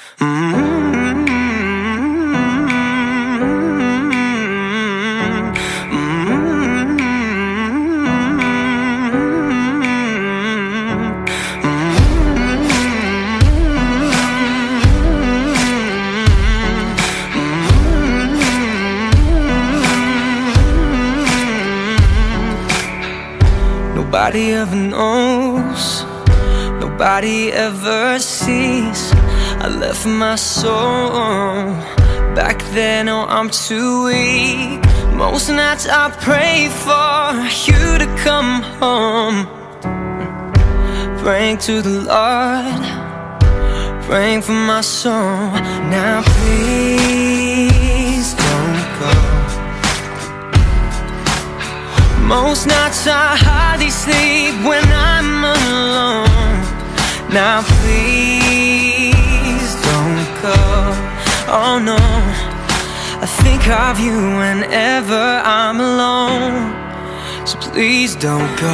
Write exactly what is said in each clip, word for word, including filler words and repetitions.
Nobody ever knows, nobody ever sees. I left my soul back then, oh I'm too weak. Most nights I pray for you to come home, praying to the Lord, praying for my soul. Now please don't go. Most nights I hardly sleep when I'm alone. Now please don't go. Oh no, I think of you whenever I'm alone. So please don't go.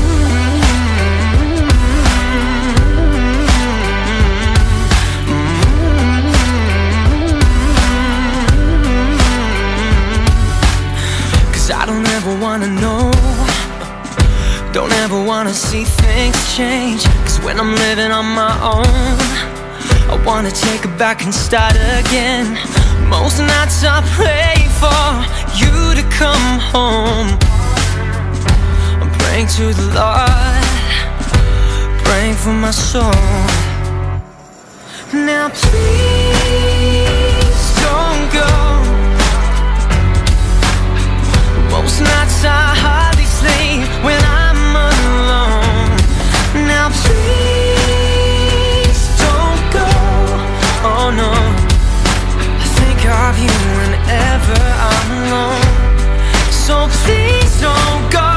'Cause I don't ever wanna know, don't ever wanna see things change. 'Cause when I'm living on my own, I wanna take it back and start again. Most nights I pray for you to come home. I'm praying to the Lord, praying for my soul. Now please don't go. Most nights I hardly sleep when I'm alone. Now please don't go. Oh no, I think of you whenever I'm alone. So please don't go.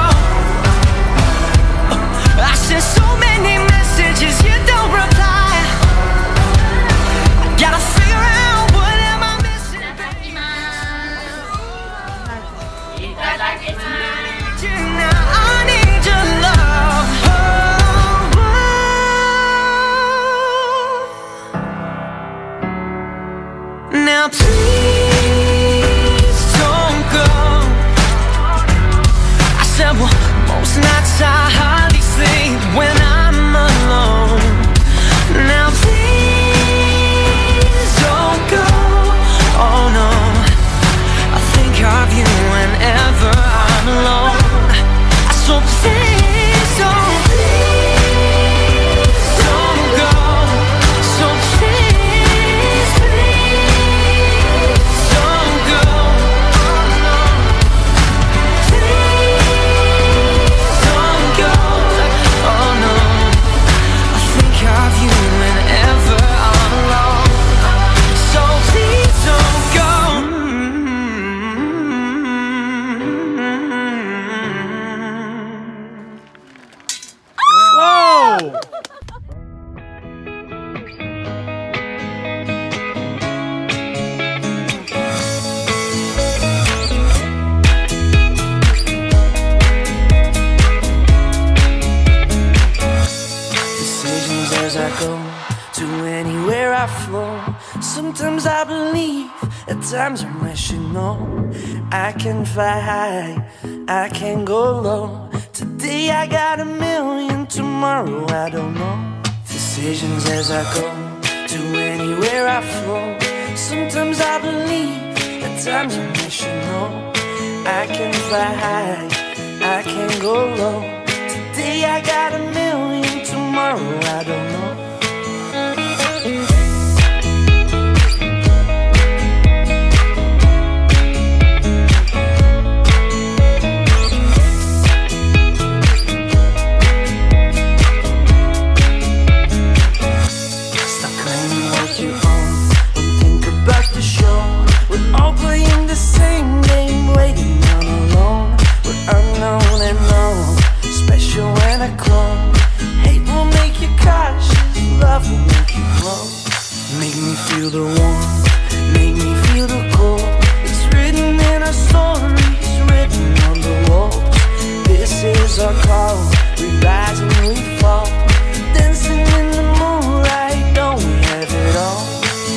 I sent so many messages, you don't reply. I gotta figure out what am I missing, baby. Now I need your love. Oh, oh. Now please don't go. I said, well, most nights I hardly sleep when I'm alone. Now please don't go. Oh no, I think of you whenever I'm alone. So please don't, please don't go. So please, please don't go. Oh no, please don't go. Oh no, I think of you whenever I'm alone. So please don't go. Decisions as I go to anywhere I flow. Sometimes I believe, at times I'm rational. I can fly high, I can go low. Today I got a million, tomorrow I don't know. Decisions as I go to anywhere I flow. Sometimes I believe, at times I'm rational. I can fly high, I can go low. Today I got a million, tomorrow I don't know. Stop claiming what you own and think about the show. We're all playing the same game, waiting on alone. We're unknown and known, special when I clone. Hate will make you cautious, love will make you glow. Make me feel the warmth, make me feel the cold. It's written in our stories, written on the walls. This is our call, we rise and we fall. Dancing in the moonlight, don't we have it all?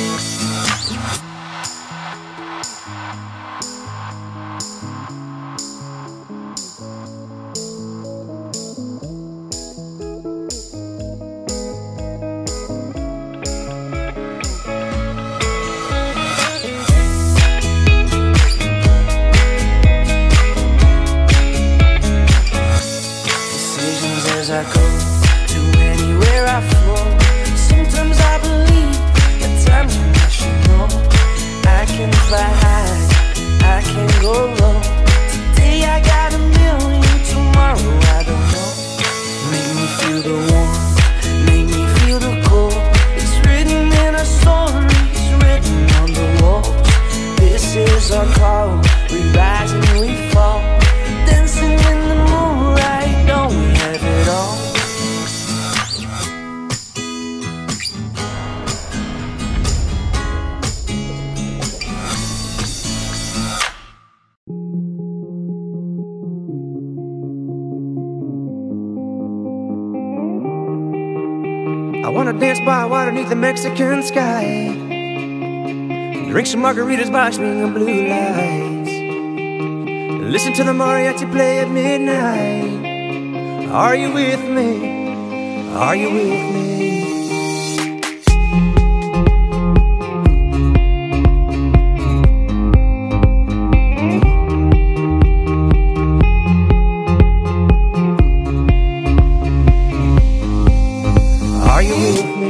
dance by water beneath the Mexican sky, drink some margaritas by swinging blue lights, listen to the mariachi play at midnight. Are you with me? Are you with me? Are you with me?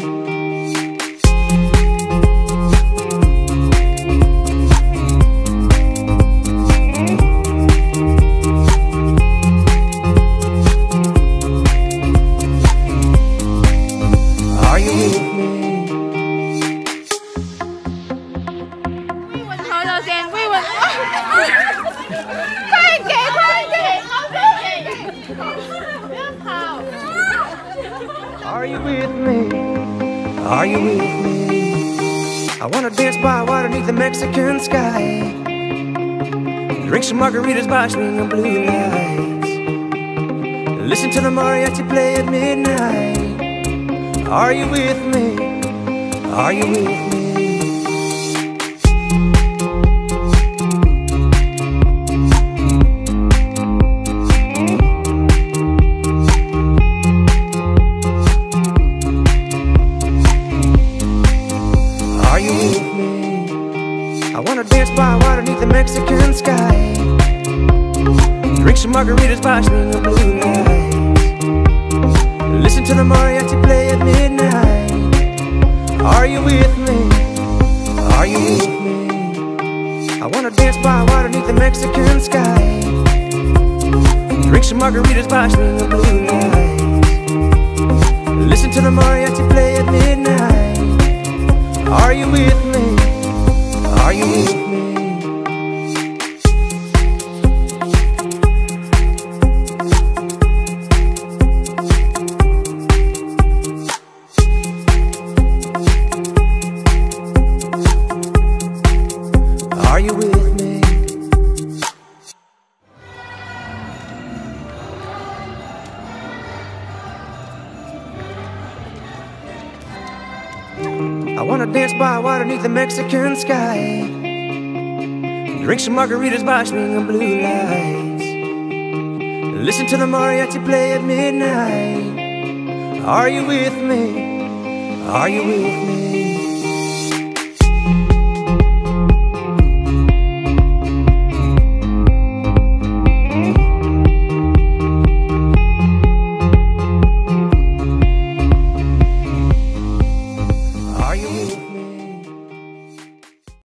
Are you with me? 魏文头头先，魏文，快给快给，不要跑。 Are you with me? Are you with me? I wanna dance by water beneath the Mexican sky, drink some margaritas by swinging blue lights, listen to the mariachi play at midnight. Are you with me? Are you with me? Are you with me? I wanna dance by water beneath the Mexican sky, drink some margaritas by swinging blue lights, listen to the mariachi play at midnight. Are you with me? Are you with me? I wanna dance by water beneath the Mexican sky, drink some margaritas by swinging blue lights, listen to the mariachi play at midnight. Are you with me? Are you with me? Are you with me? I wanna dance by water beneath the Mexican sky, drink some margaritas by swinging blue lights, listen to the mariachi play at midnight. Are you with me? Are you with me?